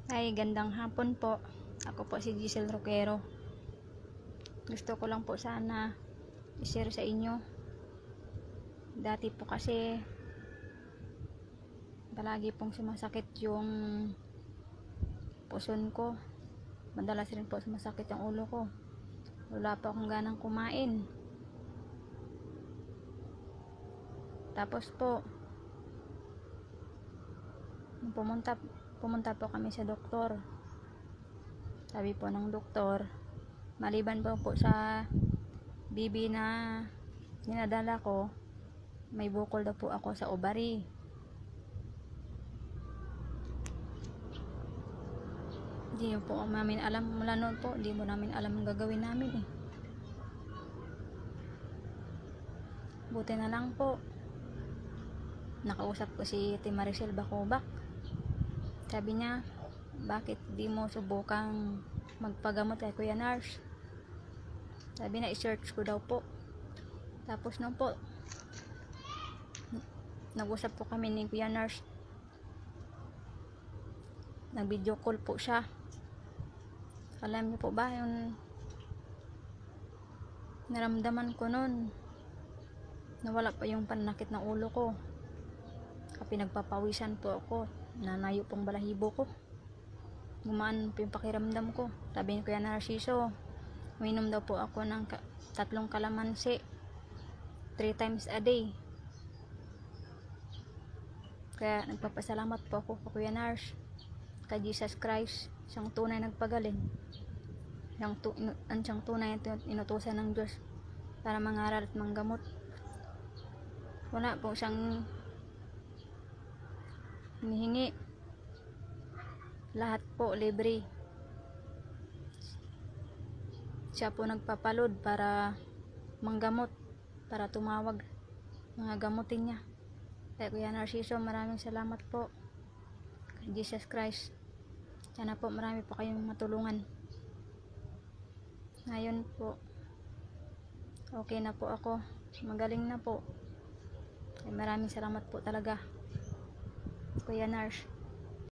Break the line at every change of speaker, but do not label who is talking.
Ay, gandang hapon po. Ako po si Giselle Roquero. Gusto ko lang po sana i-share sa inyo. Dati po kasi palagi pong sumasakit yung puson ko. Madalas rin po sumasakit yung ulo ko. Wala pa akong ganang kumain. Tapos po, pumunta po kami sa doktor. Sabi po ng doktor, maliban po sa bibi na dinadala ko, may bukol daw po ako sa ovary. Hindi po namin alam, mula noon po, hindi mo namin alam ang gagawin namin eh. Buti na lang po, nakausap ko si Ate Maricel Bacobak. Sabi niya, bakit di mo subukang magpagamot kay Kuya Nars? Sabi na, i-search ko daw po. Tapos nung po, nag-usap po kami ni Kuya Nars. Nag-video call po siya. Alam niyo po ba yung naramdaman ko nun? Nawala pa yung pananakit ng ulo ko. Pinagpapawisan po ako. Nanayo pong balahibo ko. Gumaan po yung pakiramdam ko. Sabi ni Kuya Narciso, uminom daw po ako ng 3 kalamansi 3 times a day. Kaya nagpapasalamat po ako kay Kuya Nars, kay Jesus Christ, siyang tunay nagpagaling, siyang tunay inutusan ng Diyos para mangaral at manggamot. Wala po siyang hinihingi, lahat po libre. Siya po nagpapalod para manggamot, para tumawag mga gamutin niya. Kaya Kuya Narciso, maraming salamat po kay Jesus Christ. Sana po marami po kayong matulungan. Ngayon po, okay na po ako, magaling na po. Kaya maraming salamat po talaga Kuya Nars.